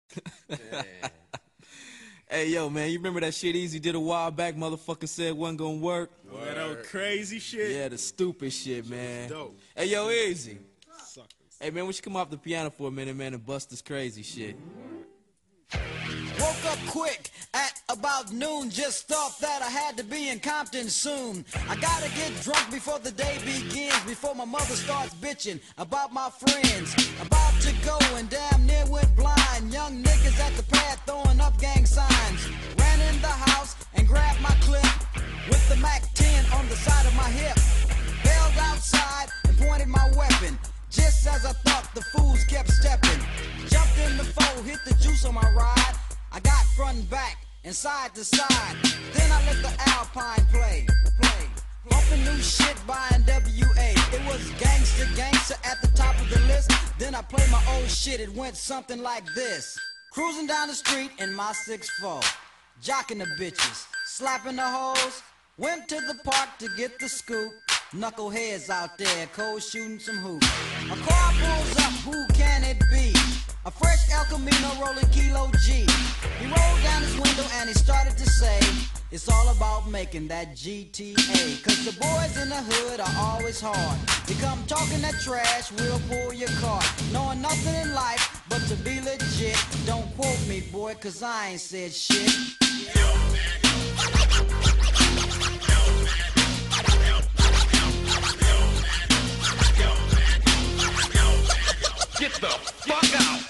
Yeah. Hey, yo, man, you remember that shit Easy did a while back? Motherfucker said wasn't gonna work. That old crazy shit. Yeah, the stupid shit, man. Dope. Hey, yo, Easy. Suckers. Hey, man, we should come off the piano for a minute, man, and bust this crazy shit. Woke up quick at about noon. Just thought that I had to be in Compton soon. I gotta get drunk before the day begins, before my mother starts bitching about my friends. About to go and damn near went blind. Young niggas at the pad throwing up gang signs. Ran in the house and grabbed my clip with the Mac 10 on the side of my hip. Bailed outside and pointed my weapon. Just as I thought, the fools kept stepping. Jumped in the foe, hit the juice on my ride. I got front and back and side to side. Then I let the Alpine play. Bumping new shit by NWA. It was gangster at the top of the list. Then I played my old shit. It went something like this. Cruising down the street in my 6'4", jocking the bitches, slapping the hoes. Went to the park to get the scoop. Knuckleheads out there, cold shooting some hoops. A car pulls up, who can it be? A fresh El Camino rolling Kilo G. He rolled down his window and he started to say, it's all about making that GTA. Cause the boys in the hood are always hard. You come talking that trash, we'll pull your car. Knowing nothing in life but to be legit. Don't quote me, boy, cause I ain't said shit. Get the fuck out!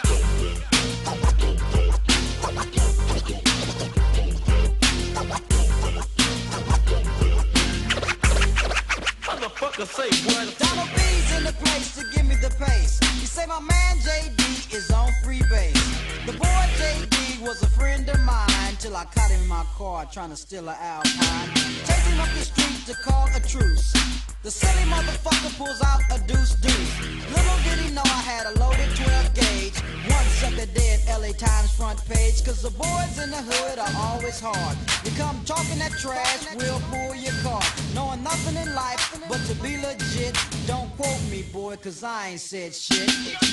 Motherfucker say what? Donald B's in the place to give me the pace. He say my man JD is on free base. The boy JD was a friend of mine till I caught him in my car trying to steal an Alpine. Take him up the street to call a truce. The silly motherfucker pulls out a deuce. Little did he know I had a loaded 12 gauge. One sucker dead, LA Times front page. Cause the boys in the hood are always hard. You come talking that trash, we'll pull your car. Knowing nothing in life but to be legit. Don't quote me, boy, cause I ain't said shit.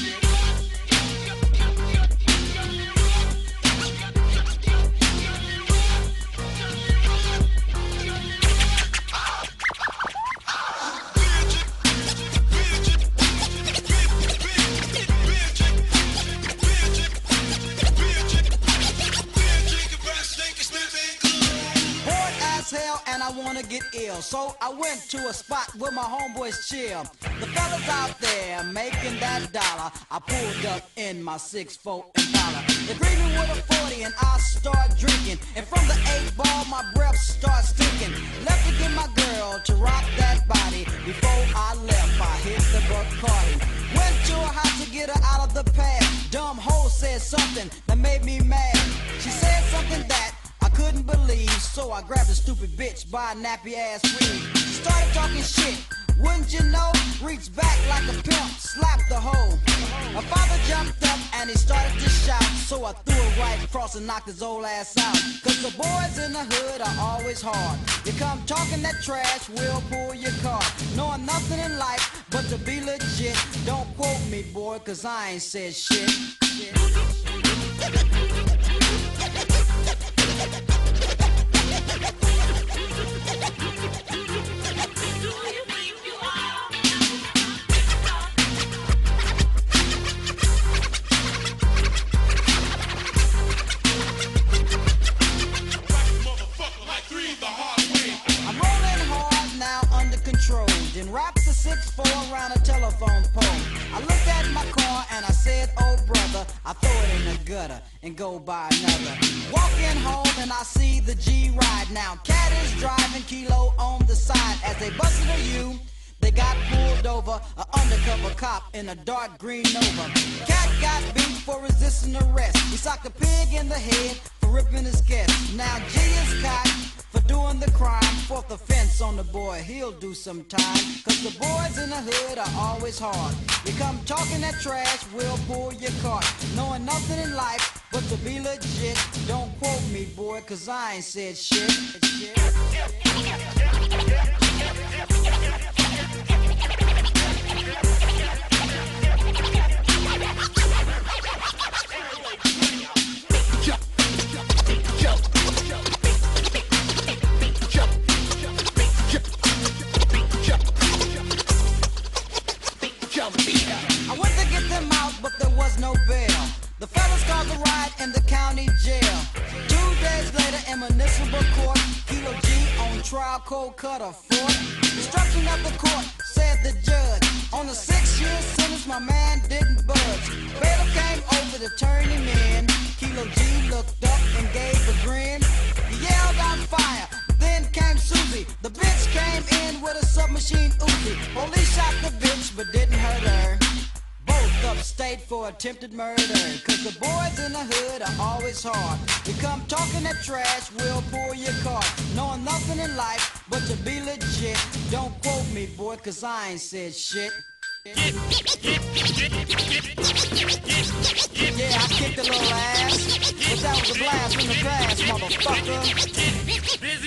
Hell, and I wanna get ill, so I went to a spot where my homeboys chill. The fellas out there making that dollar. I pulled up in my 6'4" Impala. They greet me with a 40 and I start drinking. And from the 8-ball, my breath starts stinking. Left to get my girl to rock that body. Before I left, I hit the Bacardi. Went to her house to get her out of the pad. Dumb hoe said something that made me mad. She said something that I couldn't believe, so I grabbed a stupid bitch by a nappy ass weave. Started talking shit, wouldn't you know? Reached back like a pimp, slapped the hoe. My father jumped up and he started to shout, so I threw it right across and knocked his old ass out. Cause the boys in the hood are always hard. You come talking that trash, we'll pull your car. Knowing nothing in life but to be legit. Don't quote me, boy, cause I ain't said shit. I'm rolling hard now under control. Then wraps a 6'4" around a telephone pole. I looked at my car and I said, oh brother, I throw it in the gutter and go buy another. Walking home and I see the G ride. Now Cat is driving, Kilo on the side. As they busted a U, they got pulled over. An undercover cop in a dark green Nova. Cat got beat for resisting arrest. He socked a pig in the head for ripping his guest. Now G is caught for doing the crime. Fourth offense on the boy, he'll do some time. Cause the boys in the hood are always hard. You come talking that trash, we'll pull your cart. Knowing nothing in life but to be legit. Don't quote me, boy, cause I ain't said shit. I went to get them out, but there was no bail. The fellas caused a riot in the county jail. 2 days later in municipal court, Kilo G on trial, cold cut a fort. Destruction of the court, said the judge. On a 6-year sentence, my man didn't budge. Bailiff came over to turn him in. Kilo G looked up and gave a grin. He yelled out fire, then came Susie. The bitch came in with a submachine Uzi. Police shot the bitch but didn't hurt her. Both upstate for attempted murder. Cause the boys in the hood are always hard. You come talking that trash, we'll pull your car. Knowing nothing in life but to be legit. Don't quote me, boy, cause I ain't said shit. Yeah, I kicked a little ass, but that was a blast from the past, motherfucker.